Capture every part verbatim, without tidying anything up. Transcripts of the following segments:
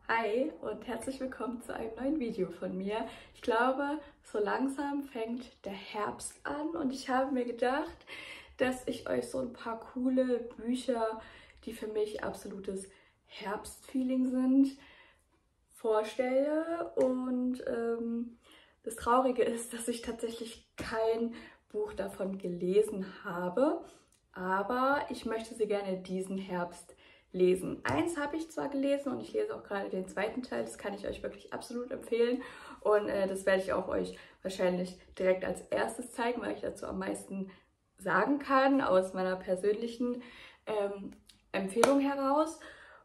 Hi und herzlich willkommen zu einem neuen Video von mir. Ich glaube, so langsam fängt der Herbst an und ich habe mir gedacht, dass ich euch so ein paar coole Bücher, die für mich absolutes Herbstfeeling sind, vorstelle. Und ähm, das Traurige ist, dass ich tatsächlich kein Buch davon gelesen habe, aber ich möchte sie gerne diesen Herbst lesen. Eins habe ich zwar gelesen und ich lese auch gerade den zweiten Teil, das kann ich euch wirklich absolut empfehlen und äh, das werde ich auch euch wahrscheinlich direkt als erstes zeigen, weil ich dazu am meisten sagen kann aus meiner persönlichen ähm, Empfehlung heraus.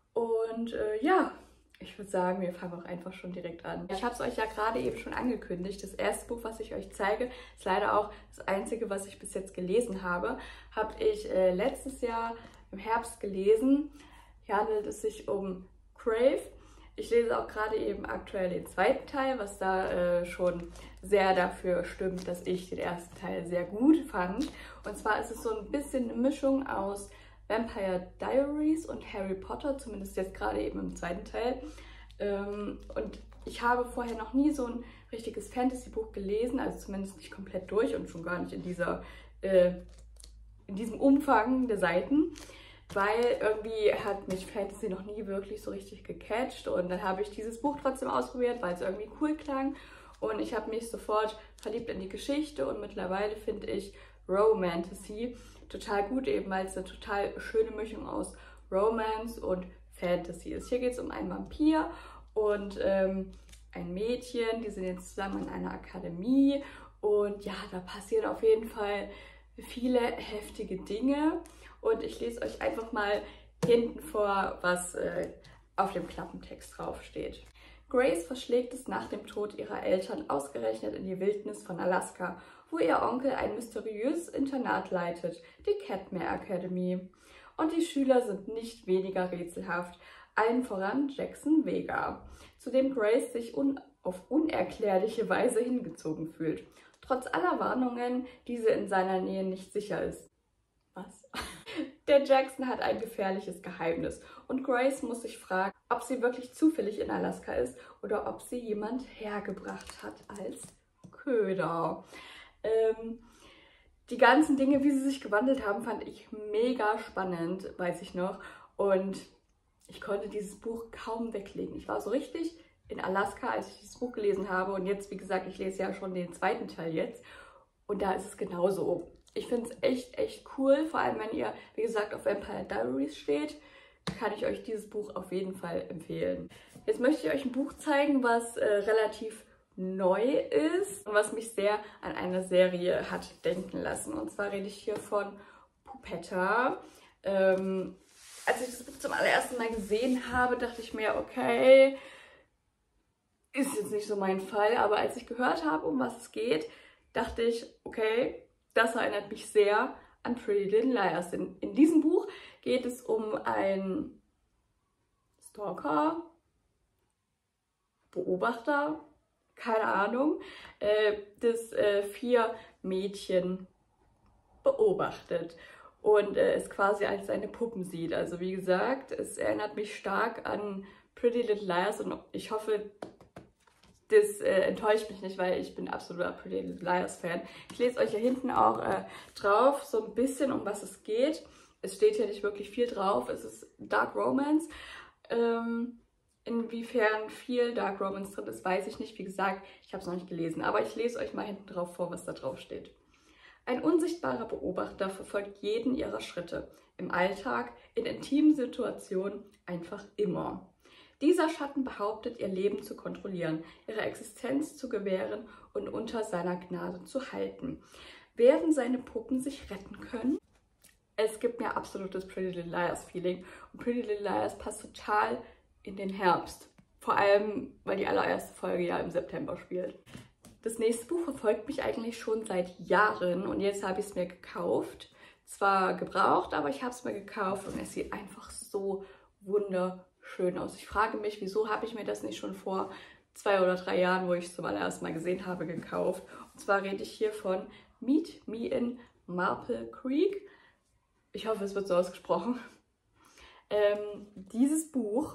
Und äh, ja, ich würde sagen, wir fangen auch einfach schon direkt an. Ich habe es euch ja gerade eben schon angekündigt. Das erste Buch, was ich euch zeige, ist leider auch das einzige, was ich bis jetzt gelesen habe. Habe ich äh, letztes Jahr im Herbst gelesen. Hier handelt es sich um Crave. Ich lese auch gerade eben aktuell den zweiten Teil, was da äh, schon sehr dafür stimmt, dass ich den ersten Teil sehr gut fand. Und zwar ist es so ein bisschen eine Mischung aus Vampire Diaries und Harry Potter, zumindest jetzt gerade eben im zweiten Teil. Ähm, und ich habe vorher noch nie so ein richtiges Fantasy-Buch gelesen, also zumindest nicht komplett durch und schon gar nicht in, dieser, äh, in diesem Umfang der Seiten. Weil irgendwie hat mich Fantasy noch nie wirklich so richtig gecatcht und dann habe ich dieses Buch trotzdem ausprobiert, weil es irgendwie cool klang und ich habe mich sofort verliebt in die Geschichte und mittlerweile finde ich Romantasy total gut, eben weil es eine total schöne Mischung aus Romance und Fantasy ist. Hier geht es um einen Vampir und ähm, ein Mädchen, die sind jetzt zusammen in einer Akademie und ja, da passieren auf jeden Fall viele heftige Dinge. Und ich lese euch einfach mal hinten vor, was äh, auf dem Klappentext draufsteht. Grace verschlägt es nach dem Tod ihrer Eltern ausgerechnet in die Wildnis von Alaska, wo ihr Onkel ein mysteriöses Internat leitet, die Catmare Academy. Und die Schüler sind nicht weniger rätselhaft, allen voran Jackson Vega, zu dem Grace sich un auf unerklärliche Weise hingezogen fühlt, trotz aller Warnungen, diese in seiner Nähe nicht sicher ist. Was? Der Jackson hat ein gefährliches Geheimnis und Grace muss sich fragen, ob sie wirklich zufällig in Alaska ist oder ob sie jemand hergebracht hat als Köder. Ähm, die ganzen Dinge, wie sie sich gewandelt haben, fand ich mega spannend, weiß ich noch. Und ich konnte dieses Buch kaum weglegen. Ich war so richtig in Alaska, als ich dieses Buch gelesen habe. Und jetzt, wie gesagt, ich lese ja schon den zweiten Teil jetzt. Und da ist es genauso. Ich finde es echt, echt cool, vor allem wenn ihr, wie gesagt, auf Vampire Diaries steht, kann ich euch dieses Buch auf jeden Fall empfehlen. Jetzt möchte ich euch ein Buch zeigen, was äh, relativ neu ist und was mich sehr an eine Serie hat denken lassen. Und zwar rede ich hier von Pupetta. Ähm, als ich das Buch zum allerersten Mal gesehen habe, dachte ich mir, okay, ist jetzt nicht so mein Fall, aber als ich gehört habe, um was es geht, dachte ich, okay, das erinnert mich sehr an Pretty Little Liars. In, in diesem Buch geht es um einen Stalker, Beobachter, keine Ahnung, äh, das äh, vier Mädchen beobachtet und äh, es quasi als seine Puppen sieht. Also wie gesagt, es erinnert mich stark an Pretty Little Liars und ich hoffe, das äh, enttäuscht mich nicht, weil ich bin absoluter Pretty Little Liars Fan. Ich lese euch hier hinten auch äh, drauf so ein bisschen, um was es geht. Es steht hier nicht wirklich viel drauf. Es ist Dark Romance. Ähm, inwiefern viel Dark Romance drin ist, weiß ich nicht. Wie gesagt, ich habe es noch nicht gelesen. Aber ich lese euch mal hinten drauf vor, was da drauf steht. Ein unsichtbarer Beobachter verfolgt jeden ihrer Schritte. Im Alltag, in intimen Situationen, einfach immer. Dieser Schatten behauptet, ihr Leben zu kontrollieren, ihre Existenz zu gewähren und unter seiner Gnade zu halten. Werden seine Puppen sich retten können? Es gibt mir absolutes Pretty Little Liars Feeling und Pretty Little Liars passt total in den Herbst. Vor allem, weil die allererste Folge ja im September spielt. Das nächste Buch verfolgt mich eigentlich schon seit Jahren und jetzt habe ich es mir gekauft. Zwar gebraucht, aber ich habe es mir gekauft und es sieht einfach so wunderschön schön aus. Ich frage mich, wieso habe ich mir das nicht schon vor zwei oder drei Jahren, wo ich es zum allerersten Mal gesehen habe, gekauft. Und zwar rede ich hier von Meet Me in Maple Creek. Ich hoffe, es wird so ausgesprochen. Ähm, dieses Buch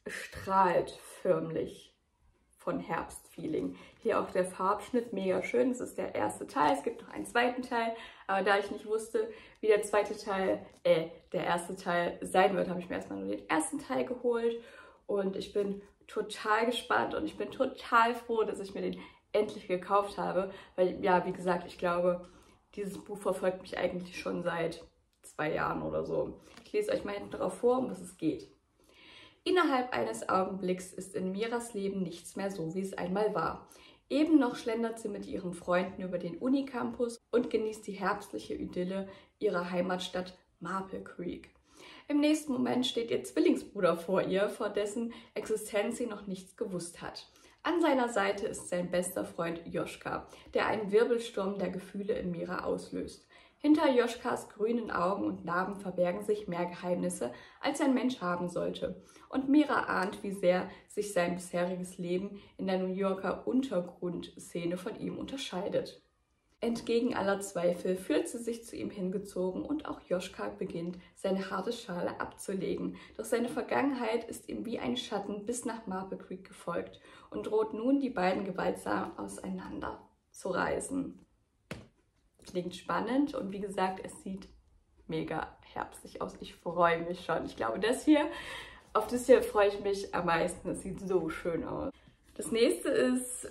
strahlt förmlich von Herbstfeeling. Hier auch der Farbschnitt mega schön. Das ist der erste Teil. Es gibt noch einen zweiten Teil. Aber da ich nicht wusste, wie der zweite Teil, äh, der erste Teil sein wird, habe ich mir erstmal nur den ersten Teil geholt. Und ich bin total gespannt und ich bin total froh, dass ich mir den endlich gekauft habe. Weil, ja, wie gesagt, ich glaube, dieses Buch verfolgt mich eigentlich schon seit zwei Jahren oder so. Ich lese euch mal hinten drauf vor, um was es geht. Innerhalb eines Augenblicks ist in Miras Leben nichts mehr so, wie es einmal war. Eben noch schlendert sie mit ihren Freunden über den Unicampus und genießt die herbstliche Idylle ihrer Heimatstadt Maple Creek. Im nächsten Moment steht ihr Zwillingsbruder vor ihr, vor dessen Existenz sie noch nichts gewusst hat. An seiner Seite ist sein bester Freund Joschka, der einen Wirbelsturm der Gefühle in Mira auslöst. Hinter Joschkas grünen Augen und Narben verbergen sich mehr Geheimnisse, als ein Mensch haben sollte. Und Mira ahnt, wie sehr sich sein bisheriges Leben in der New Yorker Untergrundszene von ihm unterscheidet. Entgegen aller Zweifel fühlt sie sich zu ihm hingezogen und auch Joschka beginnt, seine harte Schale abzulegen. Doch seine Vergangenheit ist ihm wie ein Schatten bis nach Maple Creek gefolgt und droht nun, die beiden gewaltsam auseinander zu reißen. Klingt spannend und wie gesagt, es sieht mega herbstlich aus. Ich freue mich schon. Ich glaube, das hier, auf das hier freue ich mich am meisten. Es sieht so schön aus. Das nächste ist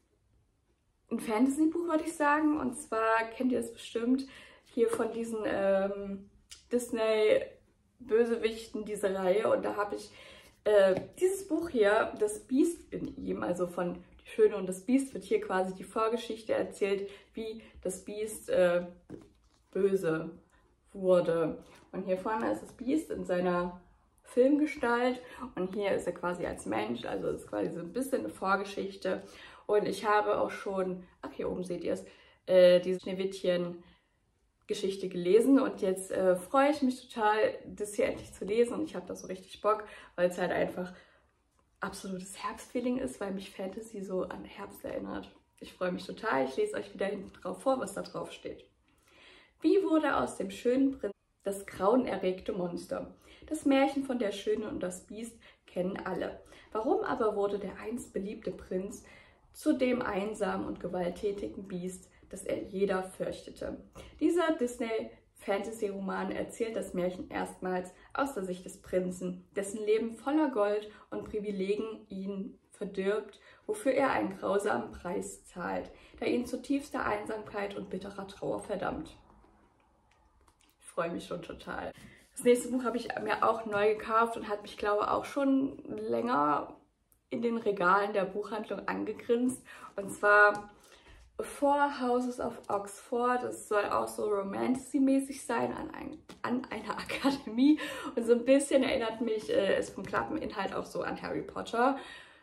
ein Fantasy-Buch, würde ich sagen. Und zwar kennt ihr es bestimmt hier von diesen ähm, Disney-Bösewichten, diese Reihe. Und da habe ich äh, dieses Buch hier, Das Biest in ihm, also von Die Schöne und das Biest, wird hier quasi die Vorgeschichte erzählt, wie das Biest äh, böse wurde. Und hier vorne ist das Biest in seiner Filmgestalt und hier ist er quasi als Mensch, also ist quasi so ein bisschen eine Vorgeschichte. Und ich habe auch schon, ach hier oben seht ihr es, äh, diese Schneewittchen-Geschichte gelesen und jetzt äh, freue ich mich total, das hier endlich zu lesen und ich habe da so richtig Bock, weil es halt einfach absolutes Herbstfeeling ist, weil mich Fantasy so an Herbst erinnert. Ich freue mich total, ich lese euch wieder hinten drauf vor, was da drauf steht. Wie wurde aus dem schönen Prinzen das grauenerregte Monster? Das Märchen von der Schöne und das Biest kennen alle. Warum aber wurde der einst beliebte Prinz zu dem einsamen und gewalttätigen Biest, das er jeder fürchtete? Dieser Disney-Fantasy-Roman erzählt das Märchen erstmals aus der Sicht des Prinzen, dessen Leben voller Gold und Privilegien ihn verdirbt, wofür er einen grausamen Preis zahlt, der ihn zu tiefster Einsamkeit und bitterer Trauer verdammt. Ich freue mich schon total. Das nächste Buch habe ich mir auch neu gekauft und hat mich, glaube ich, auch schon länger in den Regalen der Buchhandlung angegrinst. Und zwar Four Houses of Oxford. Es soll auch so Romantasy-mäßig sein, an, ein, an einer Akademie. Und so ein bisschen erinnert mich äh, es vom Klappeninhalt auch so an Harry Potter.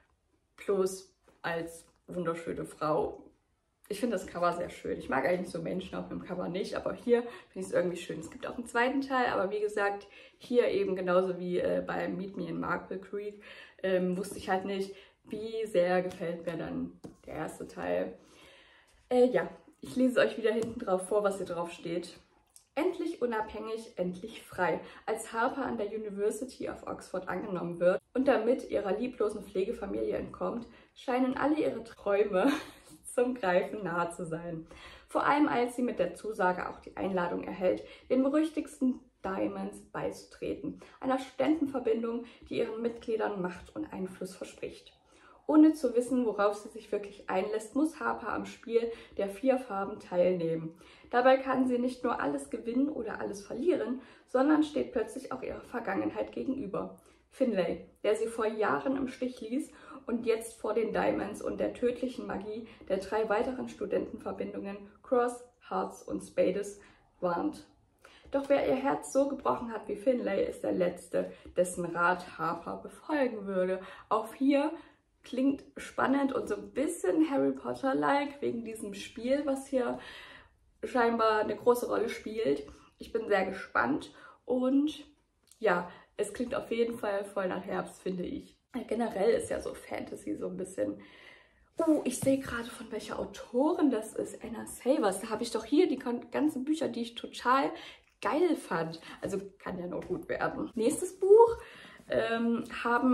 Plus als wunderschöne Frau. Ich finde das Cover sehr schön. Ich mag eigentlich so Menschen auf dem Cover nicht, aber hier finde ich es irgendwie schön. Es gibt auch einen zweiten Teil, aber wie gesagt, hier eben genauso wie äh, bei Meet Me in Maple Creek ähm, wusste ich halt nicht, wie sehr gefällt mir dann der erste Teil. Äh, ja, ich lese euch wieder hinten drauf vor, was hier drauf steht. Endlich unabhängig, endlich frei. Als Harper an der University of Oxford angenommen wird und damit ihrer lieblosen Pflegefamilie entkommt, scheinen alle ihre Träume zum Greifen nahe zu sein. Vor allem als sie mit der Zusage auch die Einladung erhält, den berüchtigsten Diamonds beizutreten, einer Studentenverbindung, die ihren Mitgliedern Macht und Einfluss verspricht. Ohne zu wissen, worauf sie sich wirklich einlässt, muss Harper am Spiel der vier Farben teilnehmen. Dabei kann sie nicht nur alles gewinnen oder alles verlieren, sondern steht plötzlich auch ihrer Vergangenheit gegenüber. Finlay, der sie vor Jahren im Stich ließ und jetzt vor den Diamonds und der tödlichen Magie der drei weiteren Studentenverbindungen Cross, Hearts und Spades warnt. Doch wer ihr Herz so gebrochen hat wie Finlay, ist der Letzte, dessen Rat Harper befolgen würde. Auch hier klingt spannend und so ein bisschen Harry Potter-like wegen diesem Spiel, was hier scheinbar eine große Rolle spielt. Ich bin sehr gespannt und ja, es klingt auf jeden Fall voll nach Herbst, finde ich. Generell ist ja so Fantasy so ein bisschen... Oh, ich sehe gerade, von welcher Autorin das ist. Anna Savers. Da habe ich doch hier die ganzen Bücher, die ich total geil fand. Also kann ja noch gut werden. Nächstes Buch ähm, haben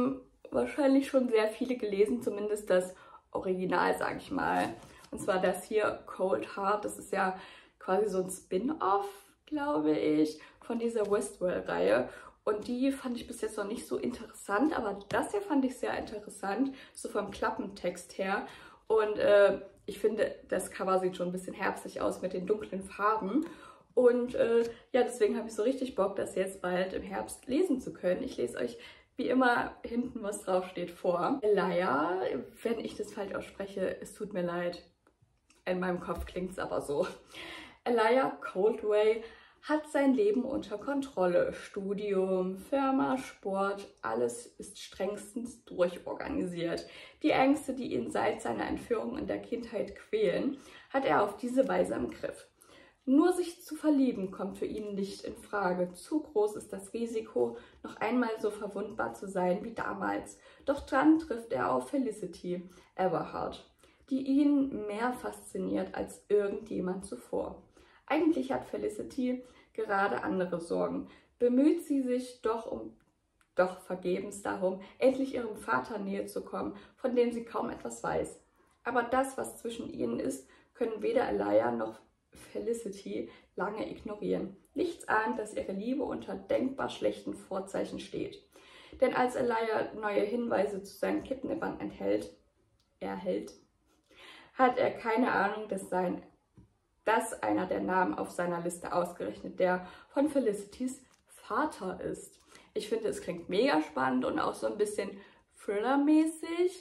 wahrscheinlich schon sehr viele gelesen, zumindest das Original, sage ich mal. Und zwar das hier, Cold Heart, das ist ja quasi so ein Spin-off, glaube ich, von dieser Westworld-Reihe. Und die fand ich bis jetzt noch nicht so interessant, aber das hier fand ich sehr interessant, so vom Klappentext her. Und äh, ich finde, das Cover sieht schon ein bisschen herbstlich aus mit den dunklen Farben. Und äh, ja, deswegen habe ich so richtig Bock, das jetzt bald im Herbst lesen zu können. Ich lese euch wie immer hinten, was drauf steht, vor. Elia, wenn ich das falsch ausspreche, es tut mir leid. In meinem Kopf klingt es aber so. Elia Coldway hat sein Leben unter Kontrolle. Studium, Firma, Sport, alles ist strengstens durchorganisiert. Die Ängste, die ihn seit seiner Entführung in der Kindheit quälen, hat er auf diese Weise im Griff. Nur sich zu verlieben kommt für ihn nicht in Frage. Zu groß ist das Risiko, noch einmal so verwundbar zu sein wie damals. Doch dann trifft er auf Felicity Everhart, die ihn mehr fasziniert als irgendjemand zuvor. Eigentlich hat Felicity gerade andere Sorgen. Bemüht sie sich doch um doch vergebens darum, endlich ihrem Vater näher zu kommen, von dem sie kaum etwas weiß. Aber das, was zwischen ihnen ist, können weder Elia noch Felicity lange ignorieren. Nichts ahnt, dass ihre Liebe unter denkbar schlechten Vorzeichen steht. Denn als Elia neue Hinweise zu seinen Kidnappern enthält, erhält, hat er keine Ahnung, dass sein dass einer der Namen auf seiner Liste ausgerechnet der von Felicitys Vater ist. Ich finde, es klingt mega spannend und auch so ein bisschen Thriller-mäßig.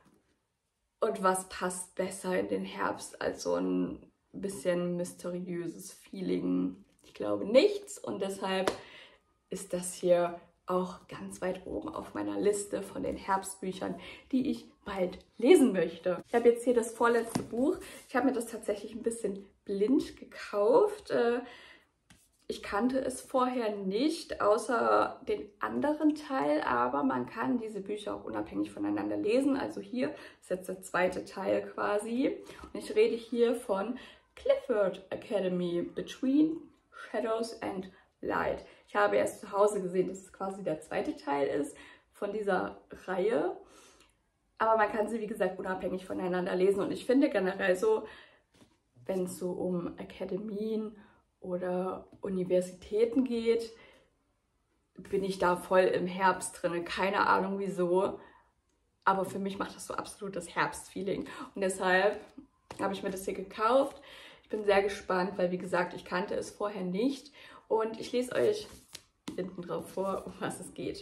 Und was passt besser in den Herbst als so ein bisschen mysteriöses Feeling? Ich glaube nichts und deshalb ist das hier auch ganz weit oben auf meiner Liste von den Herbstbüchern, die ich bald lesen möchte. Ich habe jetzt hier das vorletzte Buch. Ich habe mir das tatsächlich ein bisschen blind gekauft. Ich kannte es vorher nicht, außer den anderen Teil, aber man kann diese Bücher auch unabhängig voneinander lesen. Also hier ist jetzt der zweite Teil quasi. Und ich rede hier von Clifford Academy, Between Shadows and Light. Ich habe erst zu Hause gesehen, dass es quasi der zweite Teil ist von dieser Reihe. Aber man kann sie, wie gesagt, unabhängig voneinander lesen. Und ich finde generell so, wenn es so um Akademien oder Universitäten geht, bin ich da voll im Herbst drin. Keine Ahnung wieso. Aber für mich macht das so absolut das Herbstfeeling. Und deshalb habe ich mir das hier gekauft. Ich bin sehr gespannt, weil wie gesagt, ich kannte es vorher nicht. Und ich lese euch hinten drauf vor, um was es geht.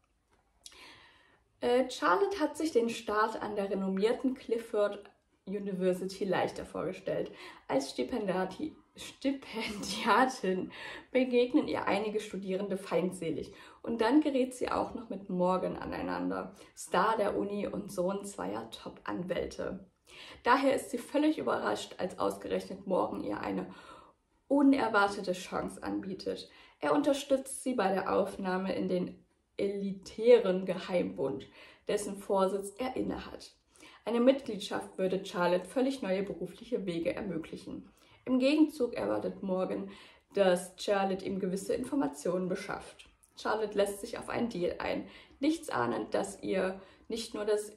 Äh, Charlotte hat sich den Start an der renommierten Clifford University leichter vorgestellt. Als Stipendiati Stipendiatin begegnen ihr einige Studierende feindselig. Und dann gerät sie auch noch mit Morgan aneinander, Star der Uni und Sohn zweier Top-Anwälte. Daher ist sie völlig überrascht, als ausgerechnet Morgan ihr eine unerwartete Chance anbietet. Er unterstützt sie bei der Aufnahme in den elitären Geheimbund, dessen Vorsitz er innehat. Eine Mitgliedschaft würde Charlotte völlig neue berufliche Wege ermöglichen. Im Gegenzug erwartet Morgan, dass Charlotte ihm gewisse Informationen beschafft. Charlotte lässt sich auf einen Deal ein, nichts ahnend, dass ihr nicht nur das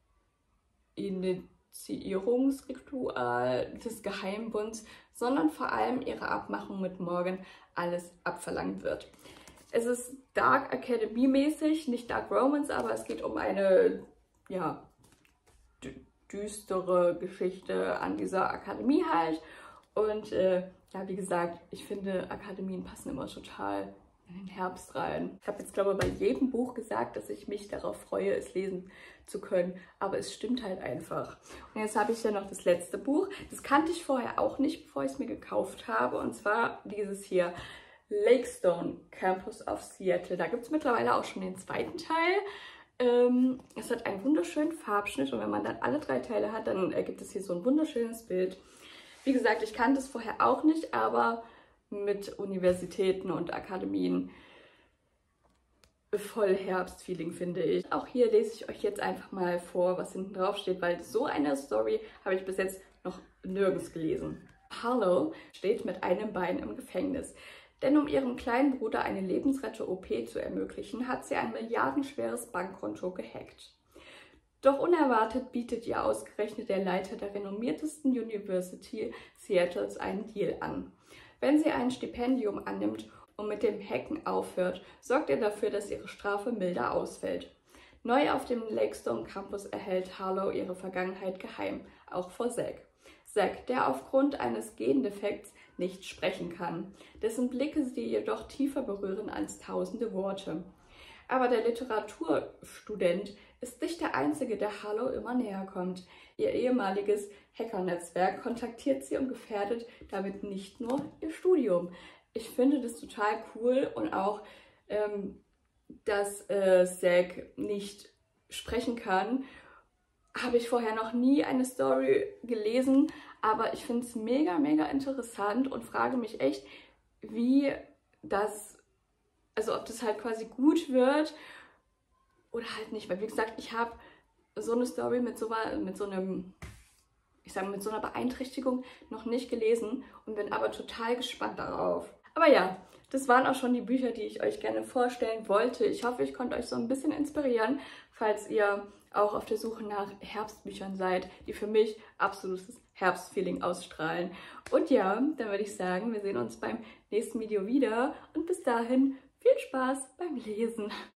Initiierungsritual des Geheimbunds, sondern vor allem ihre Abmachung mit Morgan alles abverlangt wird. Es ist Dark Academy mäßig, nicht Dark Romance, aber es geht um eine, ja, düstere Geschichte an dieser Akademie halt. Und äh, ja, wie gesagt, ich finde, Akademien passen immer total in den Herbst rein. Ich habe jetzt, glaube ich, bei jedem Buch gesagt, dass ich mich darauf freue, es lesen zu können. Aber es stimmt halt einfach. Und jetzt habe ich ja noch das letzte Buch. Das kannte ich vorher auch nicht, bevor ich es mir gekauft habe. Und zwar dieses hier, Lakestone Campus of Seattle. Da gibt es mittlerweile auch schon den zweiten Teil. Ähm, es hat einen wunderschönen Farbschnitt. Und wenn man dann alle drei Teile hat, dann ergibt es hier so ein wunderschönes Bild. Wie gesagt, ich kannte es vorher auch nicht, aber mit Universitäten und Akademien voll Herbstfeeling, finde ich. Auch hier lese ich euch jetzt einfach mal vor, was hinten drauf steht, weil so eine Story habe ich bis jetzt noch nirgends gelesen. Harlow steht mit einem Bein im Gefängnis. Denn um ihrem kleinen Bruder eine lebensrettende O P zu ermöglichen, hat sie ein milliardenschweres Bankkonto gehackt. Doch unerwartet bietet ihr ausgerechnet der Leiter der renommiertesten University Seattles einen Deal an. Wenn sie ein Stipendium annimmt und mit dem Hacken aufhört, sorgt er dafür, dass ihre Strafe milder ausfällt. Neu auf dem Lakestone Campus erhält Harlow ihre Vergangenheit geheim, auch vor Zack. Zack, der aufgrund eines Gendefekts nicht sprechen kann, dessen Blicke sie jedoch tiefer berühren als tausende Worte. Aber der Literaturstudent ist nicht der Einzige, der Harlow immer näher kommt. Ihr ehemaliges Hackernetzwerk kontaktiert sie und gefährdet damit nicht nur ihr Studium. Ich finde das total cool und auch, ähm, dass äh, Zack nicht sprechen kann. Habe ich vorher noch nie eine Story gelesen, aber ich finde es mega, mega interessant und frage mich echt, wie das, also ob das halt quasi gut wird oder halt nicht. Weil wie gesagt, ich habe so eine Story mit so, mit so einem, ich sage mit so einer Beeinträchtigung noch nicht gelesen und bin aber total gespannt darauf. Aber ja, das waren auch schon die Bücher, die ich euch gerne vorstellen wollte. Ich hoffe, ich konnte euch so ein bisschen inspirieren, falls ihr auch auf der Suche nach Herbstbüchern seid, die für mich absolutes Herbstfeeling ausstrahlen. Und ja, dann würde ich sagen, wir sehen uns beim nächsten Video wieder und bis dahin viel Spaß beim Lesen.